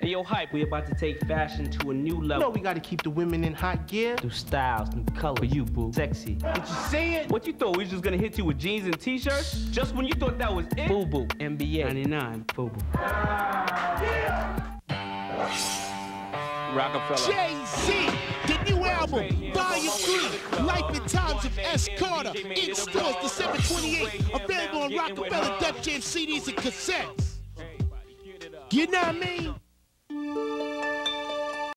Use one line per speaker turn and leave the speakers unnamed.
Hey, yo, Hype, we about to take fashion to a new level.
You know we gotta keep the women in hot gear.
New styles, new color. For you, boo. Sexy.
Did you see it?
What you thought, we was just gonna hit you with jeans and t-shirts? Just when you thought that was it? Boo-boo, NBA 99, boo-boo. Rockefeller.
Jay-Z, the new album, Volume 3, Life and Times of S. Carter, in stores December 28th, available on Rockefeller Def Jam CDs and cassettes. You know what I mean?